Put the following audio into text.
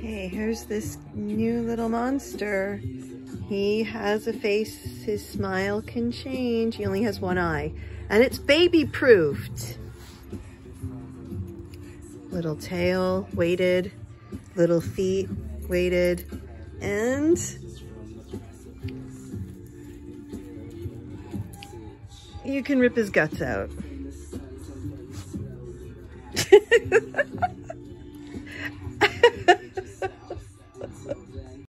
Okay, here's this new little monster. He has a face, his smile can change. He only has one eye, and it's baby-proofed. Little tail, weighted, little feet, weighted, and you can rip his guts out.